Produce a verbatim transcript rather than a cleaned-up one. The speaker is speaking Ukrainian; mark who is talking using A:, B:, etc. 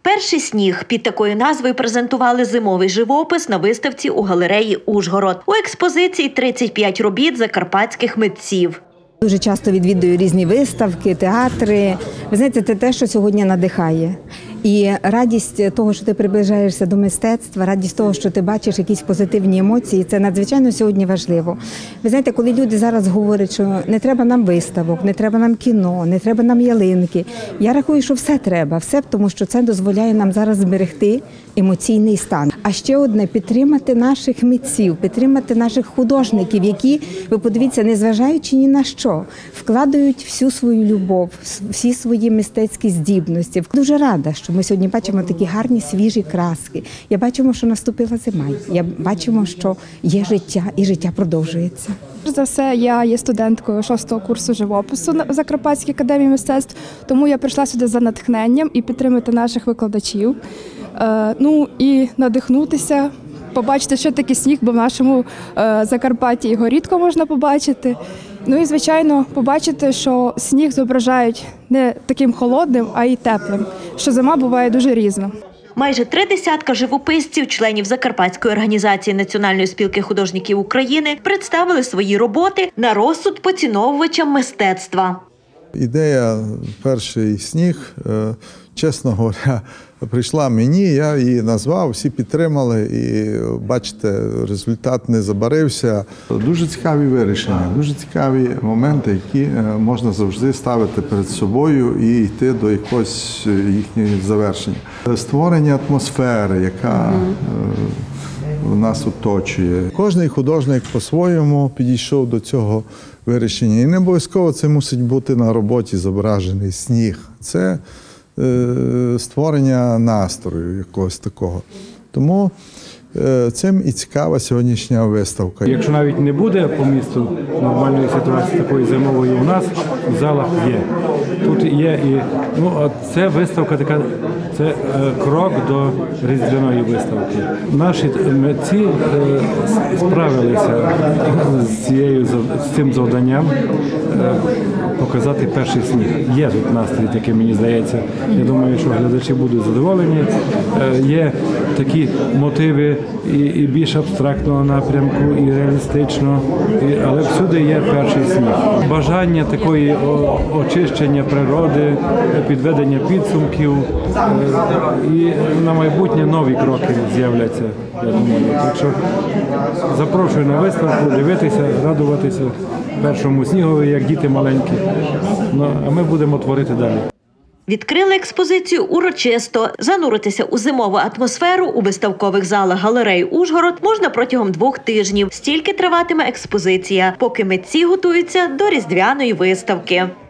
A: Перший сніг – під такою назвою презентували зимовий живопис на виставці у галереї «Ужгород». У експозиції тридцять п'ять робіт закарпатських митців.
B: Дуже часто відвідую різні виставки, театри. Ви знаєте, це те, що сьогодні надихає. І радість того, що ти приближаєшся до мистецтва, радість того, що ти бачиш якісь позитивні емоції, це надзвичайно сьогодні важливо. Ви знаєте, коли люди зараз говорять, що не треба нам виставок, не треба нам кіно, не треба нам ялинки, я рахую, що все треба, все, тому що це дозволяє нам зараз зберегти емоційний стан. А ще одне – підтримати наших митців, підтримати наших художників, які, ви подивіться, незважаючи ні на що, вкладають всю свою любов, всі свої мистецькі здібності. Дуже рада, що ми сьогодні бачимо такі гарні свіжі краски. Я бачимо, що наступила зима. Я бачимо, що є життя і життя продовжується.
C: Перш за все, я є студенткою шостого курсу живопису в Закарпатській академії мистецтв, тому я прийшла сюди за натхненням і підтримати наших викладачів. Ну і надихнутися, побачити, що таке сніг, бо в нашому Закарпатті його рідко можна побачити. Ну і, звичайно, побачити, що сніг зображають не таким холодним, а й теплим, що зима буває дуже різна.
A: Майже три десятка живописців, членів Закарпатської організації Національної спілки художників України, представили свої роботи на розсуд поціновувачам мистецтва.
D: Ідея «Перший сніг», чесно говоря, прийшла мені, я її назвав, всі підтримали і, бачите, результат не забарився. Дуже цікаві вирішення, дуже цікаві моменти, які можна завжди ставити перед собою і йти до якогось їхнього завершення. Створення атмосфери, яка нас оточує. Кожний художник по-своєму підійшов до цього вирішення. І не обов'язково це мусить бути на роботі зображений сніг. Це е, створення настрою якогось такого. Тому е, цим і цікава сьогоднішня виставка.
E: Якщо навіть не буде по місту нормальної ситуації такої зимової, у нас в залах є. Тут є і, ну, от це виставка така, це е, крок до різдвяної виставки. Наші митці е, справилися з, цією, з цим завданням е, показати перший сніг. Є тут настрій такий, мені здається. Я думаю, що глядачі будуть задоволені. Е, є такі мотиви і, і більш абстрактного напрямку, і реалістично, і, але всюди є перший сніг. Бажання такої о, очищення природи, підведення підсумків і на майбутнє нові кроки з'являться, я думаю. Так що запрошую на виставку, дивитися, радуватися першому снігові, як діти маленькі. Ну, а ми будемо творити далі.
A: Відкрили експозицію урочисто. Зануритися у зимову атмосферу у виставкових залах галереї «Ужгород» можна протягом двох тижнів. Стільки триватиме експозиція, поки митці готуються до різдвяної виставки.